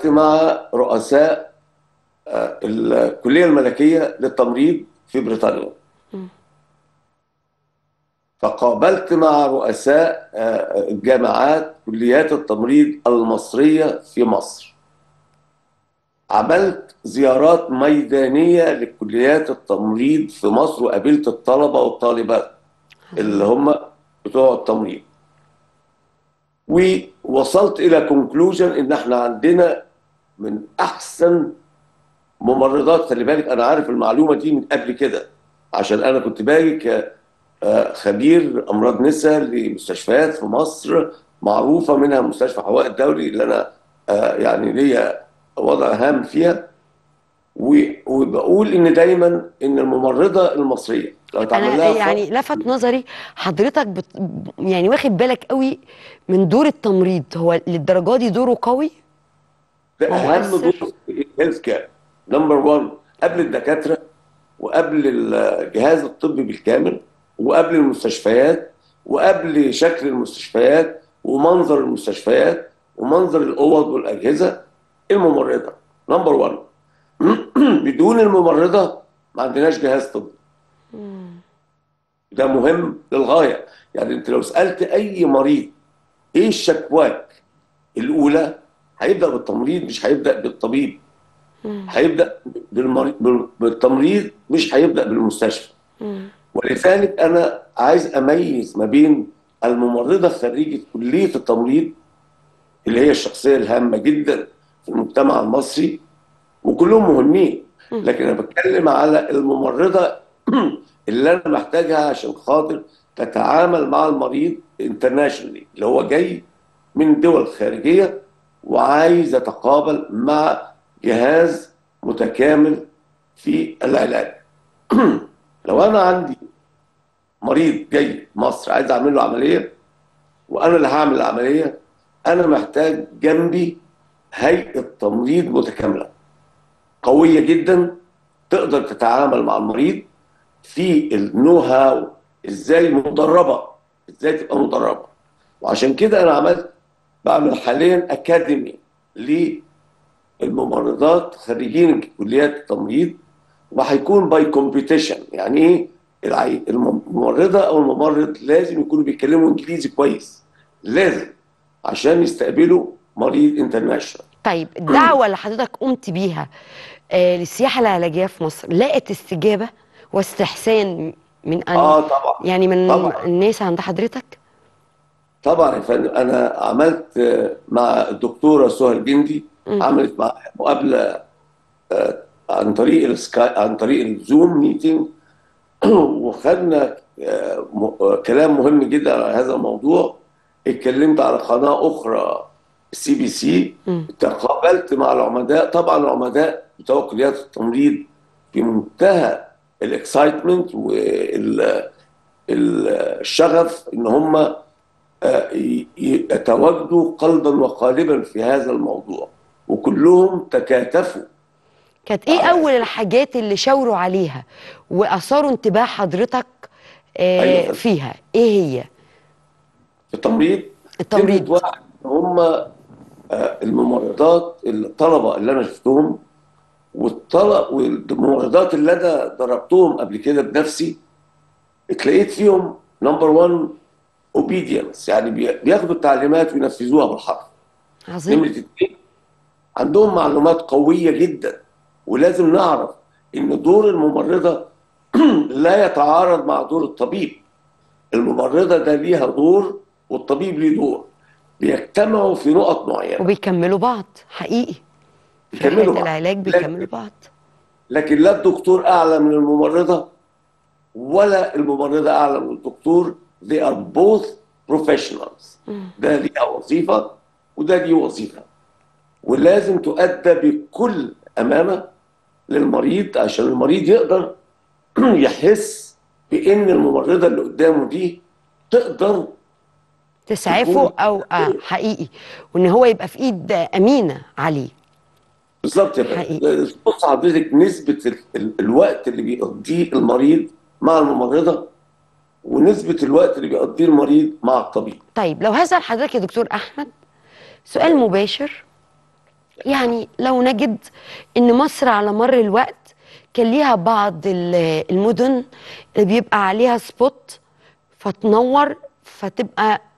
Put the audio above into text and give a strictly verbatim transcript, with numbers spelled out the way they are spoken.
قابلت مع رؤساء آه، الكلية الملكية للتمريض في بريطانيا. فقابلت مع رؤساء آه، الجامعات كليات التمريض المصرية في مصر. عملت زيارات ميدانية لكليات التمريض في مصر وقابلت الطلبة والطالبات اللي عظيم. هم بتوع التمريض، ووصلت إلى كونكلوجن إن احنا عندنا من أحسن ممرضات. خلي بالك أنا عارف المعلومة دي من قبل كده، عشان أنا كنت باجي كخبير أمراض نساء لمستشفيات في مصر معروفة، منها مستشفى حواء الدولي اللي أنا آه، يعني ليا وضع هام فيها. و- وبقول ان دايما ان الممرضه المصريه لو اتعمل انا لها فرق. يعني لفت نظري حضرتك بت... يعني واخد بالك قوي من دور التمريض، هو للدرجه دي دوره قوي ده اهم دور ومؤثر. في الهيلث كير، نمبر واحد، قبل الدكاتره وقبل الجهاز الطبي بالكامل وقبل المستشفيات وقبل شكل المستشفيات ومنظر المستشفيات ومنظر الاوض والاجهزه. الممرضه نمبر واحد. بدون الممرضه ما عندناش جهاز طبي. ده مهم للغايه. يعني انت لو سالت اي مريض ايه شكواك الاولى، هيبدا بالتمريض مش هيبدا بالطبيب. هيبدا بالمريض بالتمريض مش هيبدا بالمستشفى. ولذلك انا عايز اميز ما بين الممرضه خريجه كليه التمريض اللي هي الشخصيه الهامه جدا في المجتمع المصري وكلهم مهمين، لكن انا بتكلم على الممرضه اللي انا محتاجها عشان خاطر تتعامل مع المريض انترناشونالي اللي هو جاي من دول خارجيه وعايز يتقابل مع جهاز متكامل في العلاج. لو انا عندي مريض جاي مصر عايز اعمل له عمليه وانا اللي هعمل العمليه، انا محتاج جنبي هيئه تمريض متكامله قويه جدا تقدر تتعامل مع المريض في النو هاو، ازاي مدربه، ازاي تبقى مدربه. وعشان كده انا عملت بعمل حاليا اكاديمي للممرضات خريجين كليات التمريض، وهيكون باي كومبيتيشن. يعني ايه؟ العي- الممرضه او الممرض لازم يكونوا بيتكلموا انجليزي كويس، لازم، عشان يستقبلوا مريض انترناشونال. طيب الدعوه اللي حضرتك قمت بيها آه للسياحه العلاجيه في مصر لقت استجابه واستحسان من ان اه طبعا. يعني من طبعا الناس عند حضرتك؟ طبعا يا فندم، انا عملت آه، مع الدكتوره سهى الجندي، مم. عملت مع مقابله آه، عن طريق السكاي، عن طريق الزوم ميتنج. وخدنا آه، م- آه، كلام مهم جدا على هذا الموضوع. اتكلمت على قناه اخرى، سي بي سي. مم. تقابلت مع العمداء، طبعا العمداء بتوع كليات التمريض في منتهى الاكسايتمنت والشغف ان هم آه، ي- يتواجدوا قلبا وقالبا في هذا الموضوع، وكلهم تكاتفوا كانت ايه على اول أساس. الحاجات اللي شاوروا عليها واثاروا انتباه حضرتك ايوه آه فندم. فيها؟ ايه هي؟ في التمريض نمرة التمريض. واحد هم آه، الممرضات الطلبة اللي أنا شفتهم، والطلب والممرضات اللي أنا دربتهم قبل كده بنفسي. اتلاقيت فيهم نمبر واحد اوبيدينس، يعني بي- بياخدوا التعليمات وينفذوها بالحرف. عظيم. نمرة اتنين عندهم معلومات قوية جدا. ولازم نعرف إن دور الممرضة لا يتعارض مع دور الطبيب. الممرضة ده ليها دور والطبيب ليه دور، بيجتمعوا في نقط معينة، وبيكملوا بعض حقيقي في رحلة بيكملوا بعض. العلاج، بيكملوا لكن بعض. لكن لا الدكتور أعلى من الممرضة ولا الممرضة أعلى من الدكتور. they are both professionals. ده ليها وظيفة وده ليه وظيفة، ولازم تؤدى بكل أمانة للمريض عشان المريض يقدر يحس بان الممرضه اللي قدامه دي تقدر تسعفه تكون. او اه حقيقي، وان هو يبقى في ايد امينة عليه. بالظبط يا حقيقي. فندم. بص حضرتك، نسبه ال- ال- الوقت اللي بيقضيه المريض مع الممرضه ونسبه الوقت اللي بيقضيه المريض مع الطبيب. طيب لو هسأل حضرتك يا دكتور احمد سؤال اتفضل. مباشر يعني لو نجد ان مصر على مر الوقت كان ليها بعض ال- المدن اللي بيبقى عليها سبوت فتنور فتبقى